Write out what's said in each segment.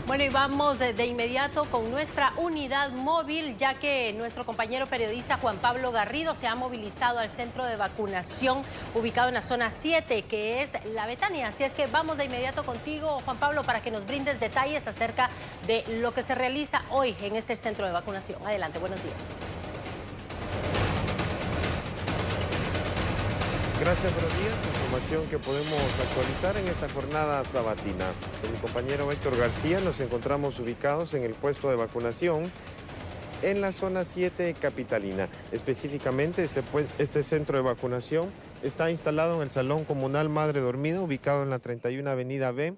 Bueno, y vamos de inmediato con nuestra unidad móvil, ya que nuestro compañero periodista Juan Pablo Garrido se ha movilizado al centro de vacunación ubicado en la zona 7, que es La Betania. Así es que vamos de inmediato contigo, Juan Pablo, para que nos brindes detalles acerca de lo que se realiza hoy en este centro de vacunación. Adelante, buenos días. Gracias, buenos días. Información que podemos actualizar en esta jornada sabatina. Con mi compañero Héctor García nos encontramos ubicados en el puesto de vacunación en la zona 7 capitalina. Específicamente este centro de vacunación está instalado en el Salón Comunal Madre Dormida, ubicado en la 31 Avenida B,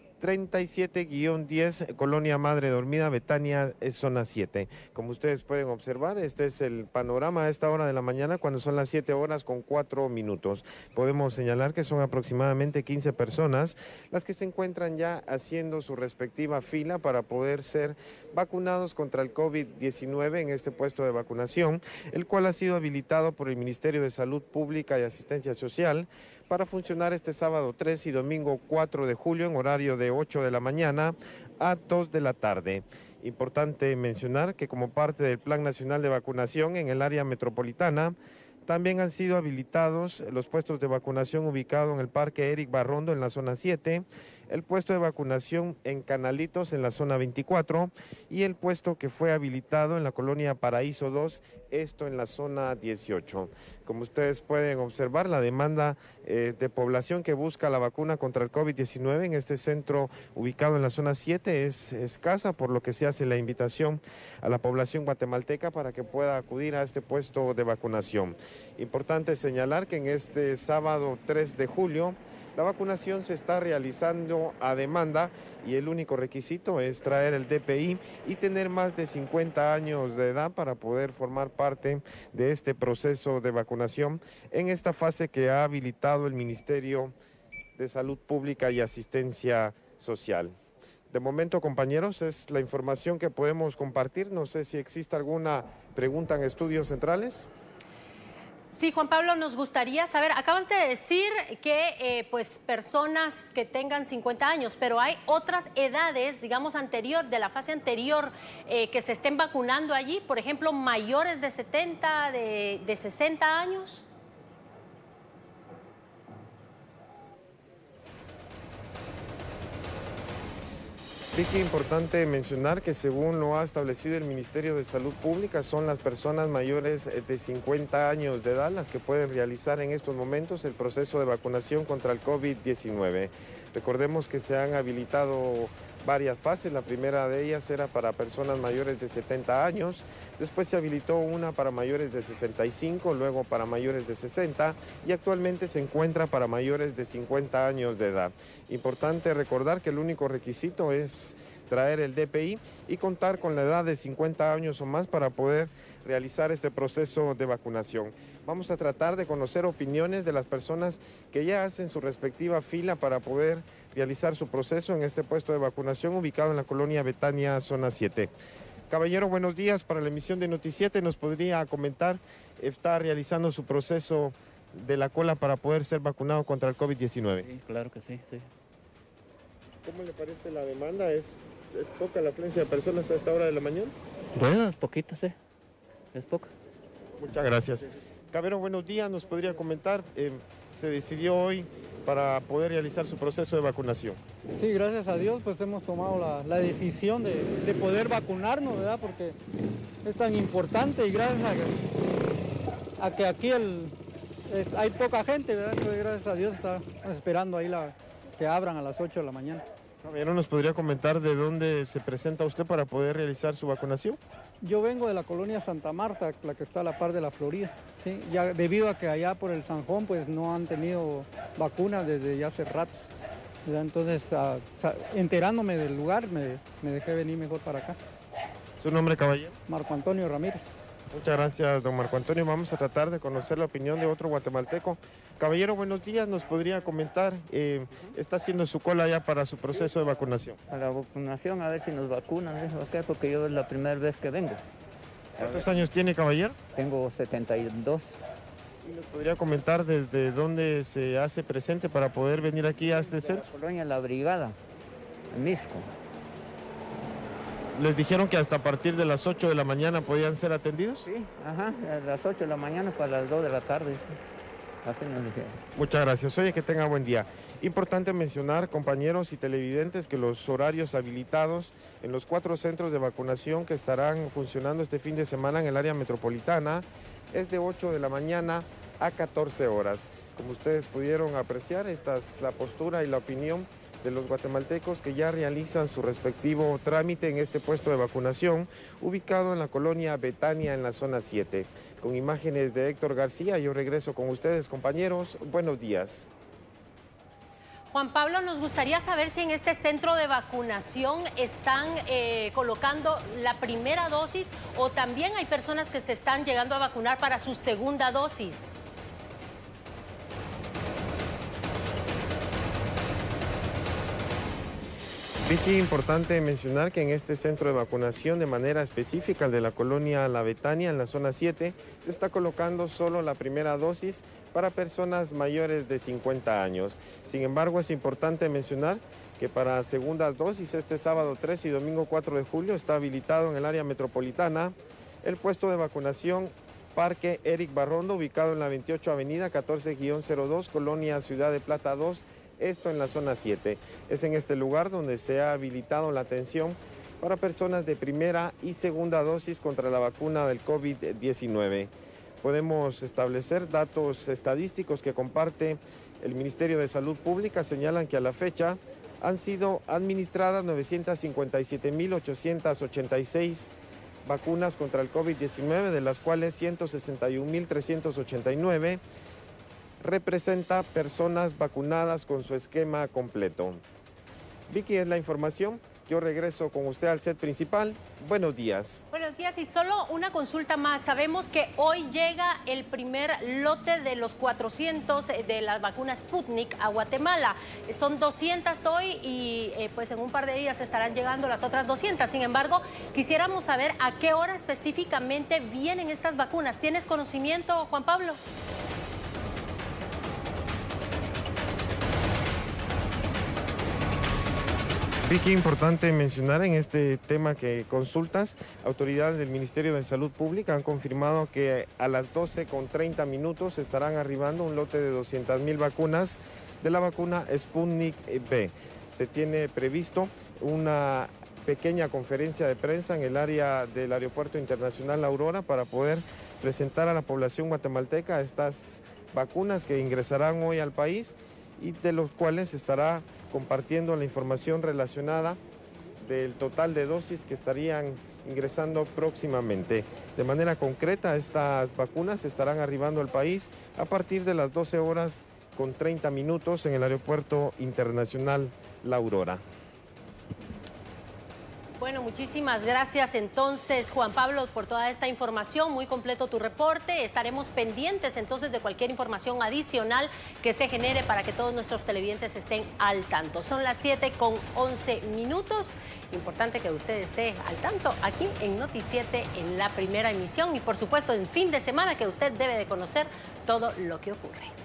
37-10, Colonia Madre Dormida, Betania, zona 7. Como ustedes pueden observar, este es el panorama a esta hora de la mañana, cuando son las 7 horas con 4 minutos. Podemos señalar que son aproximadamente 15 personas las que se encuentran ya haciendo su respectiva fila para poder ser vacunados contra el COVID-19 en este puesto de vacunación, el cual ha sido habilitado por el Ministerio de Salud Pública y Asistencia Social para funcionar este sábado 3 y domingo 4 de julio en horario de 8 de la mañana a 2 de la tarde. Importante mencionar que como parte del Plan Nacional de Vacunación en el área metropolitana, también han sido habilitados los puestos de vacunación ubicados en el Parque Eric Barrondo en la zona 7, el puesto de vacunación en Canalitos en la zona 24 y el puesto que fue habilitado en la colonia Paraíso 2, esto en la zona 18. Como ustedes pueden observar, la demanda de población que busca la vacuna contra el COVID-19 en este centro ubicado en la zona 7 es escasa, por lo que se hace la invitación a la población guatemalteca para que pueda acudir a este puesto de vacunación. Importante señalar que en este sábado 3 de julio la vacunación se está realizando a demanda y el único requisito es traer el DPI y tener más de 50 años de edad para poder formar parte de este proceso de vacunación en esta fase que ha habilitado el Ministerio de Salud Pública y Asistencia Social. De momento, compañeros, es la información que podemos compartir. No sé si existe alguna pregunta en estudios centrales. Sí, Juan Pablo, nos gustaría saber, acabas de decir que pues personas que tengan 50 años, pero hay otras edades, digamos, de la fase anterior, que se estén vacunando allí, por ejemplo, mayores de 70, de 60 años. Vicky, importante mencionar que según lo ha establecido el Ministerio de Salud Pública, son las personas mayores de 50 años de edad las que pueden realizar en estos momentos el proceso de vacunación contra el COVID-19. Recordemos que se han habilitado varias fases. La primera de ellas era para personas mayores de 70 años, después se habilitó una para mayores de 65, luego para mayores de 60 y actualmente se encuentra para mayores de 50 años de edad. Importante recordar que el único requisito es traer el DPI y contar con la edad de 50 años o más para poder realizar este proceso de vacunación. Vamos a tratar de conocer opiniones de las personas que ya hacen su respectiva fila para poder realizar su proceso en este puesto de vacunación ubicado en la colonia Betania, zona 7. Caballero, buenos días. Para la emisión de Noticiete, ¿nos podría comentar, está realizando su proceso de la cola para poder ser vacunado contra el COVID-19? Sí, claro que sí, sí. ¿Cómo le parece la demanda? ¿Es poca la afluencia de personas a esta hora de la mañana? Bueno, es poquita, sí. Es poca. Muchas gracias. Caballero, buenos días. ¿Nos podría comentar? Se decidió hoy para poder realizar su proceso de vacunación. Sí, gracias a Dios, pues hemos tomado la decisión de poder vacunarnos, ¿verdad? Porque es tan importante y gracias a que aquí hay poca gente, ¿verdad? Entonces, gracias a Dios estamos esperando ahí que abran a las 8 de la mañana. Caballero, ¿nos podría comentar de dónde se presenta usted para poder realizar su vacunación? Yo vengo de la colonia Santa Marta, la que está a la par de la Florida, ¿sí? Ya debido a que allá por el Sanjón pues no han tenido vacunas desde ya hace ratos, ¿verdad? Entonces, enterándome del lugar, me dejé venir mejor para acá. ¿Su nombre, caballero? Marco Antonio Ramírez. Muchas gracias, don Marco Antonio. Vamos a tratar de conocer la opinión de otro guatemalteco. Caballero, buenos días. ¿Nos podría comentar? Está haciendo su cola ya para su proceso de vacunación. A la vacunación, a ver si nos vacunan, porque yo es la primera vez que vengo. ¿Cuántos años tiene, caballero? Tengo 72. ¿Y nos podría comentar desde dónde se hace presente para poder venir aquí a este centro? La colonia La Brigada, en Misco. ¿Les dijeron que hasta a partir de las 8 de la mañana podían ser atendidos? Sí, ajá, a las 8 de la mañana para las 2 de la tarde. Sí. Así nos dijeron. Muchas gracias. Oye, que tenga buen día. Importante mencionar, compañeros y televidentes, que los horarios habilitados en los 4 centros de vacunación que estarán funcionando este fin de semana en el área metropolitana es de 8 de la mañana a 14 horas. Como ustedes pudieron apreciar, esta es la postura y la opinión de los guatemaltecos que ya realizan su respectivo trámite en este puesto de vacunación, ubicado en la colonia Betania, en la zona 7. Con imágenes de Héctor García, yo regreso con ustedes, compañeros. Buenos días. Juan Pablo, nos gustaría saber si en este centro de vacunación están colocando la primera dosis o también hay personas que se están llegando a vacunar para su segunda dosis. Vicky, importante mencionar que en este centro de vacunación, de manera específica, el de la colonia La Betania, en la zona 7, se está colocando solo la primera dosis para personas mayores de 50 años. Sin embargo, es importante mencionar que para segundas dosis, este sábado 3 y domingo 4 de julio, está habilitado en el área metropolitana el puesto de vacunación Parque Eric Barrondo, ubicado en la 28 Avenida 14-02, Colonia Ciudad de Plata 2, esto en la zona 7. Es en este lugar donde se ha habilitado la atención para personas de primera y segunda dosis contra la vacuna del COVID-19. Podemos establecer datos estadísticos que comparte el Ministerio de Salud Pública. Señalan que a la fecha han sido administradas 957.886 vacunas contra el COVID-19, de las cuales 161.389 representa personas vacunadas con su esquema completo. Vicky, es la información. Yo regreso con usted al set principal. Buenos días. Buenos días, y solo una consulta más. Sabemos que hoy llega el primer lote de los 400 de las vacunas Sputnik a Guatemala. Son 200 hoy y pues en un par de días estarán llegando las otras 200. Sin embargo, quisiéramos saber a qué hora específicamente vienen estas vacunas. ¿Tienes conocimiento, Juan Pablo? Vicky, importante mencionar en este tema que consultas, autoridades del Ministerio de Salud Pública han confirmado que a las 12:30 estarán arribando un lote de 200.000 vacunas de la vacuna Sputnik V. Se tiene previsto una pequeña conferencia de prensa en el área del Aeropuerto Internacional La Aurora para poder presentar a la población guatemalteca estas vacunas que ingresarán hoy al país y de los cuales se estará compartiendo la información relacionada del total de dosis que estarían ingresando próximamente. De manera concreta, estas vacunas estarán arribando al país a partir de las 12:30 en el Aeropuerto Internacional La Aurora. Bueno, muchísimas gracias entonces, Juan Pablo, por toda esta información. Muy completo tu reporte. Estaremos pendientes entonces de cualquier información adicional que se genere para que todos nuestros televidentes estén al tanto. Son las 7:11. Importante que usted esté al tanto aquí en Noti7 en la primera emisión y por supuesto en fin de semana, que usted debe de conocer todo lo que ocurre.